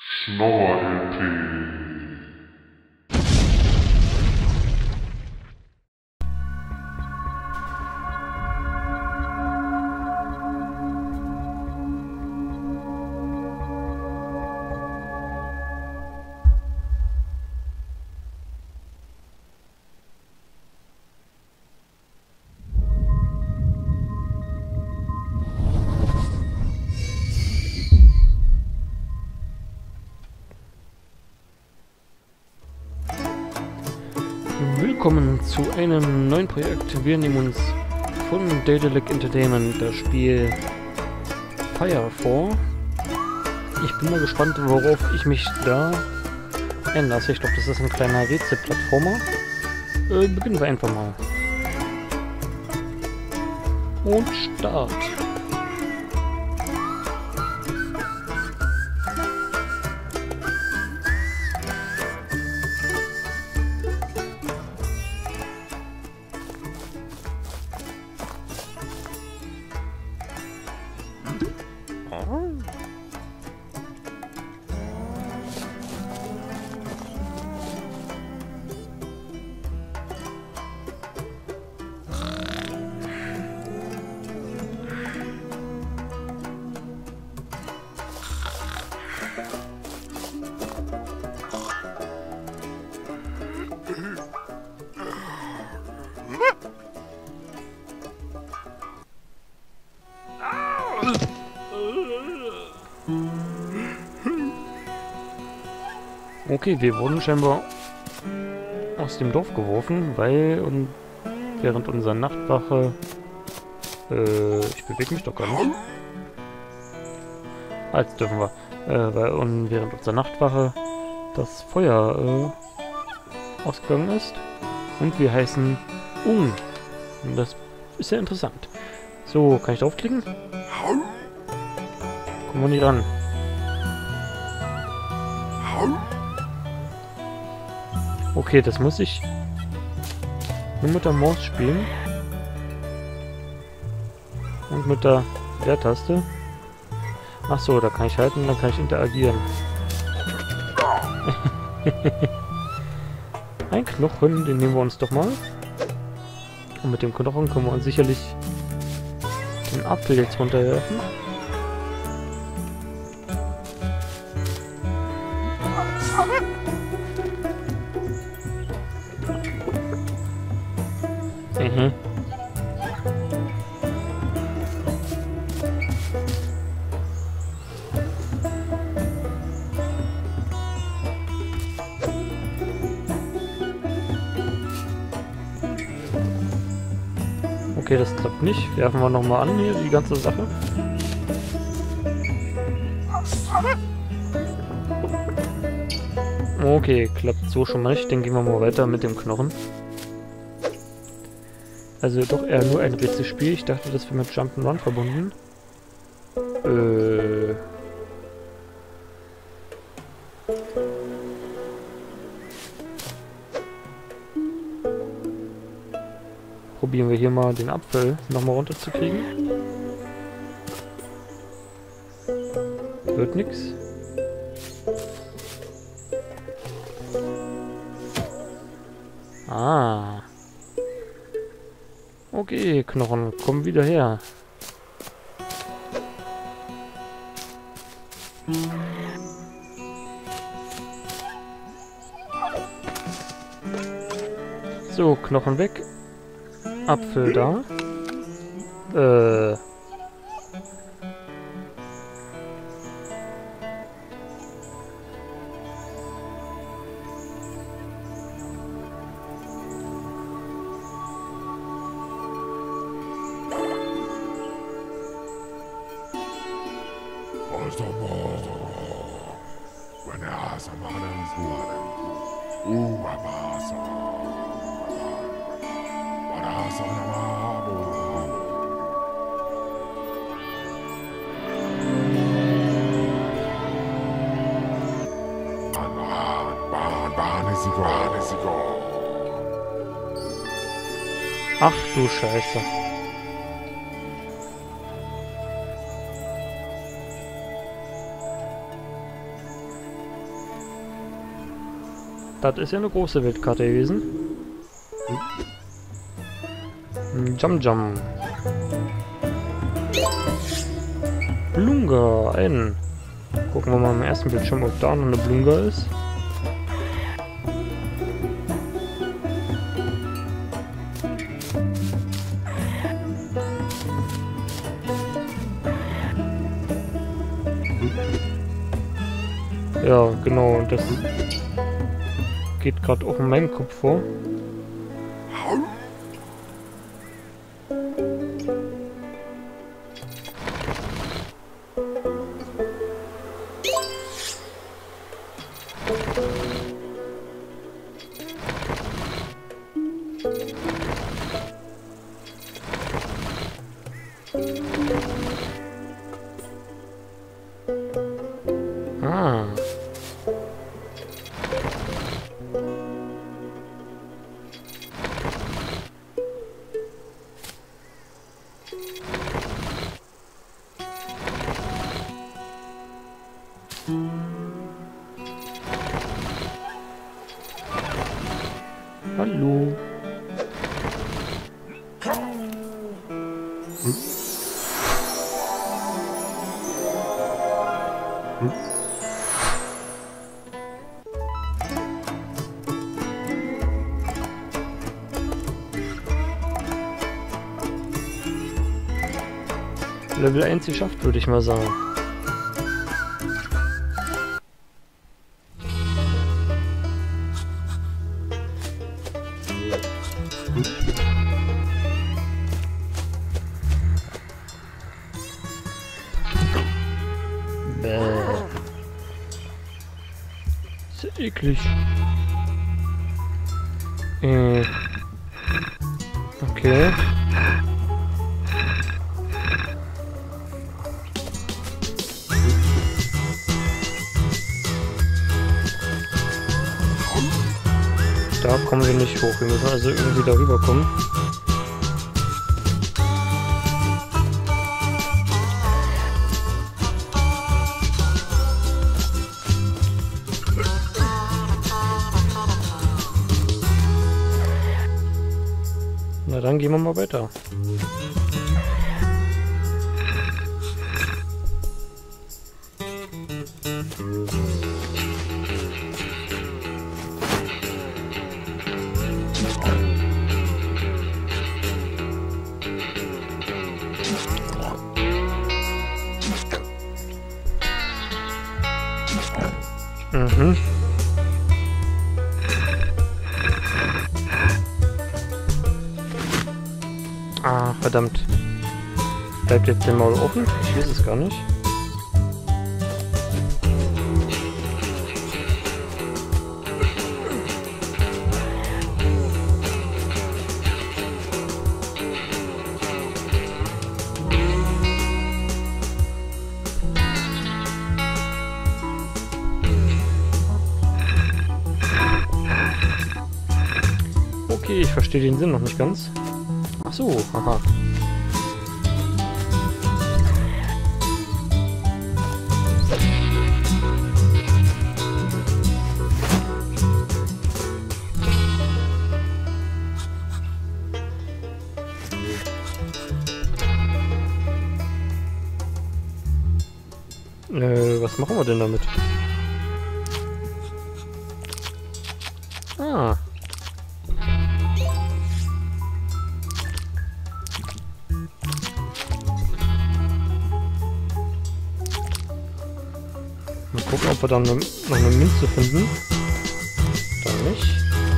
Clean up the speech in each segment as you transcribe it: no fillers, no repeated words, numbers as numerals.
Schnorrer-LP. Willkommen zu einem neuen Projekt. Wir nehmen uns von Daedalic Entertainment das Spiel Fire vor. Ich bin mal gespannt, worauf ich mich da einlasse. Ich glaube, das ist ein kleiner Rätselplattformer. Beginnen wir einfach mal. Und Start. Okay, wir wurden scheinbar aus dem Dorf geworfen, weil und während unserer Nachtwache... ich bewege mich doch gar nicht. Jetzt dürfen wir. Während unserer Nachtwache das Feuer ausgegangen ist. Und wir heißen Ung. Und das ist ja interessant. So, kann ich draufklicken? Kommen wir nicht ran. Okay, das muss ich nur mit der Maus spielen. Und mit der Leertaste. Ach so, da kann ich halten, dann kann ich interagieren. Ein Knochen, den nehmen wir uns doch mal. Und mit dem Knochen können wir uns sicherlich den Apfel jetzt runterwerfen. Mhm. Okay, das klappt nicht. Werfen wir nochmal an hier die ganze Sache. Okay, klappt so schon mal nicht. Dann gehen wir mal weiter mit dem Knochen. Also doch eher nur ein Rätselspiel. Ich dachte, das wäre mit Jump'n'Run verbunden. Probieren wir hier mal den Apfel nochmal runterzukriegen. Wird nix. Ah. Okay, Knochen, komm wieder her. So, Knochen weg. Apfel da. Ach du Scheiße. Das ist ja eine große Weltkarte gewesen. Jam Jam. Blunga, ein. Gucken wir mal im ersten Bildschirm, ob da noch eine Blunga ist. Ja, genau, das geht gerade auch in meinem Kopf vor. Ah. Hallo. Level 1 geschafft, würde ich mal sagen. Bäh. Ist ja eklig. Okay. Da kommen wir nicht hoch. Wir müssen also irgendwie darüber kommen. Na dann gehen wir mal weiter. Mhm. Ah, verdammt. Bleibt jetzt der Maul offen? Ich weiß es gar nicht. Okay, ich verstehe den Sinn noch nicht ganz. Ach so, haha. Was machen wir denn damit? Ah. Mal gucken, ob wir dann noch eine Münze finden. Da nicht.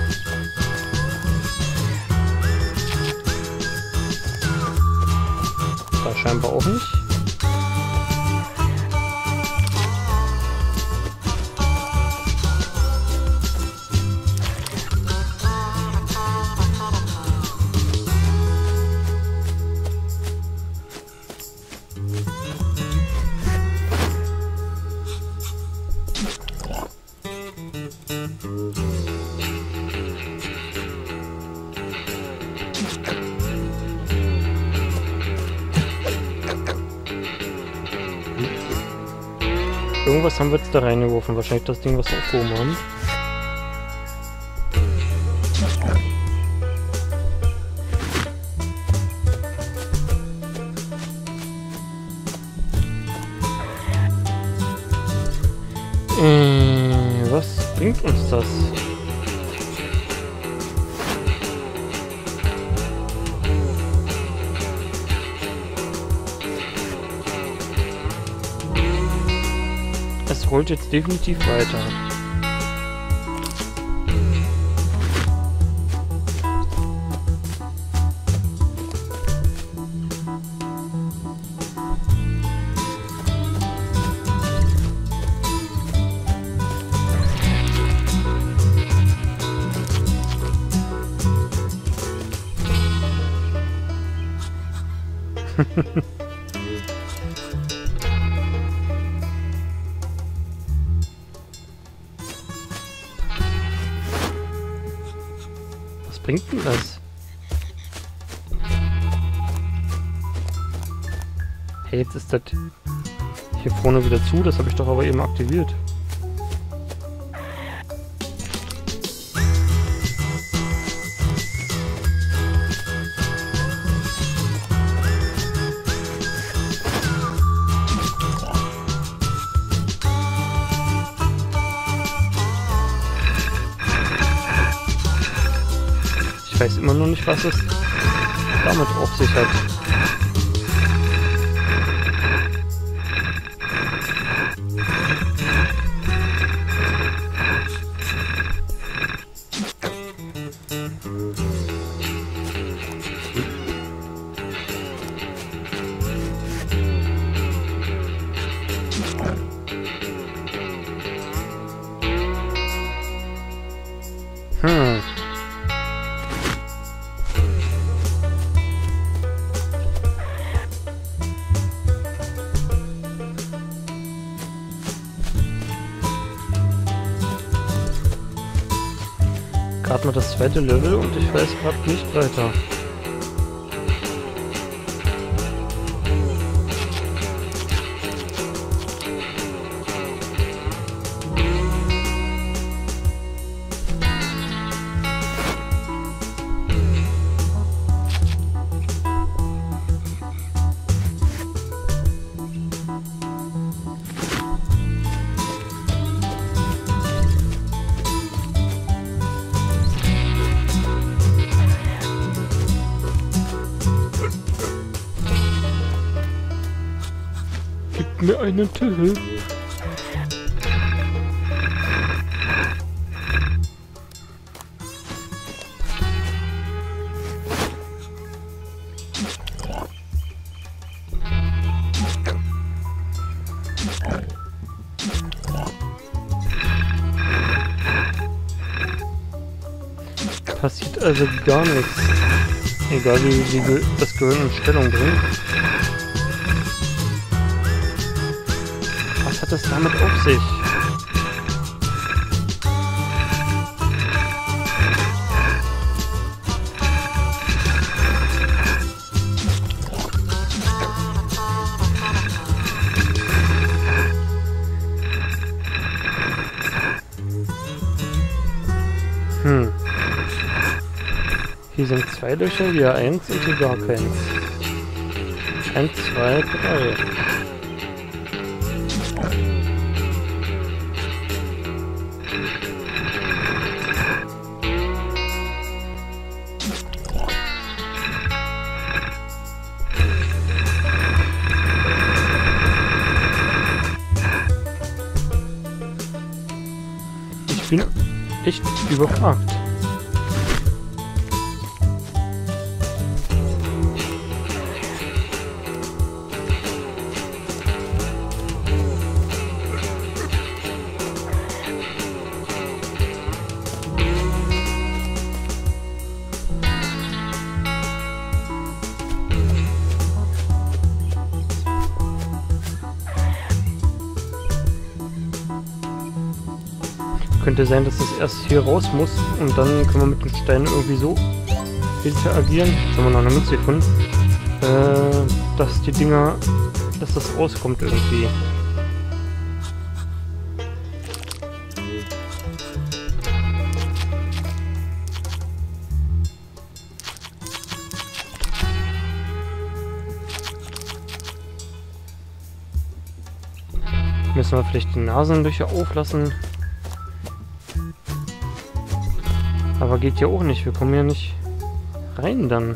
Da scheinbar auch nicht. Irgendwas haben wir jetzt da reingeworfen. Wahrscheinlich das Ding, was wir aufgehoben haben. Was bringt uns das? Es rollt jetzt definitiv weiter. Was bringt denn das? Hey, jetzt ist das hier vorne wieder zu, das habe ich doch aber eben aktiviert. Ich weiß immer noch nicht, was es damit auf sich hat. Gerade mal das zweite Level und ich weiß gerade nicht weiter. Gib mir einen Tipp. Passiert also gar nichts. Egal wie das Gehirn in Stellung bringt. Was hat es damit auf sich? Hier sind 2 Löcher, hier 1 und hier gar keins. 1, 2, 3. Ich bin echt überfragt. Könnte sein, dass das erst hier raus muss und dann können wir mit den Steinen irgendwie so interagieren. Jetzt haben wir noch eine Münze gefunden. Dass die Dinger, dass das rauskommt irgendwie. müssen wir vielleicht die Nasenlöcher auflassen. Aber geht ja auch nicht. Wir kommen ja nicht rein dann.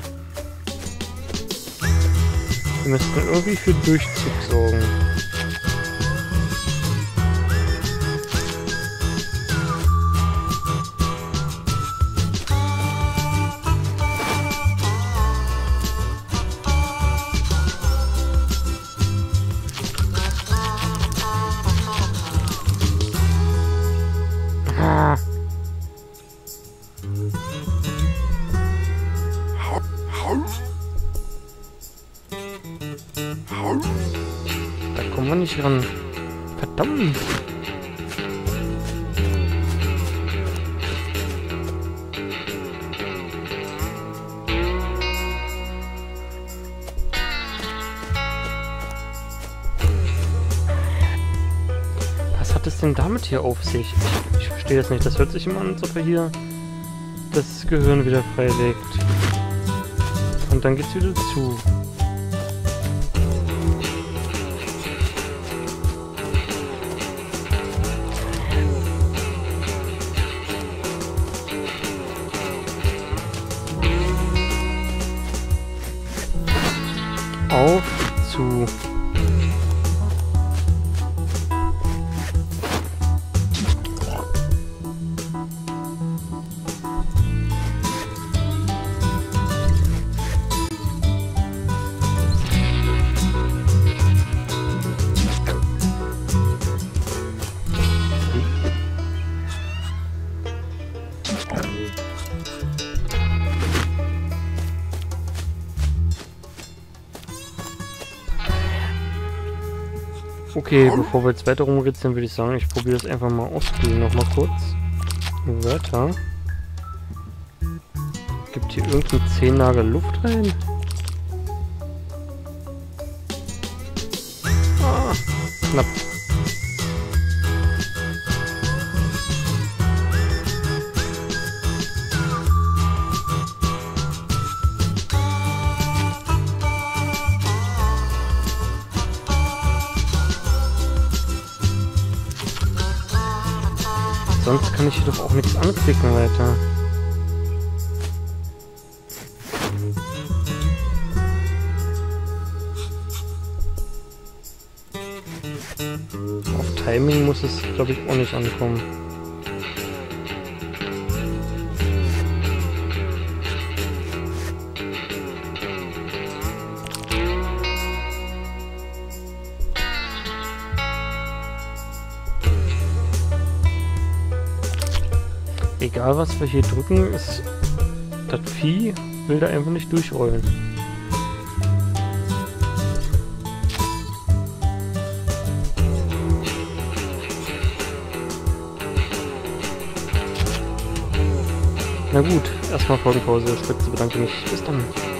Wir müssten irgendwie für Durchzug sorgen. Da kommen wir nicht ran. Verdammt! Was hat es denn damit hier auf sich? Ich verstehe das nicht. Das hört sich immer an, als ob er hier das Gehirn wieder freilegt. Und dann geht's wieder zu. Auf, zu. Okay, bevor wir jetzt weiter rumritzeln, würde ich sagen, ich probiere das einfach mal ausspielen. Nochmal kurz. Wörter. Gibt hier irgendein 10 Nagel Luft rein? Ah, knapp. Sonst kann ich hier doch auch nichts anklicken weiter. Auf Timing muss es, glaube ich, auch nicht ankommen. Egal was wir hier drücken, ist das Vieh will da einfach nicht durchrollen. Na gut, erstmal Folgenpause, Spitze, bedanke mich. Bis dann.